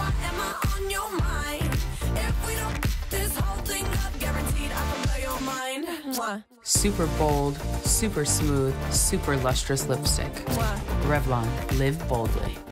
why am I on your mind? If we don't this whole thing up, guaranteed I can blow your mind. Mwah. Super bold, super smooth, super lustrous lipstick. Mwah. Revlon, live boldly.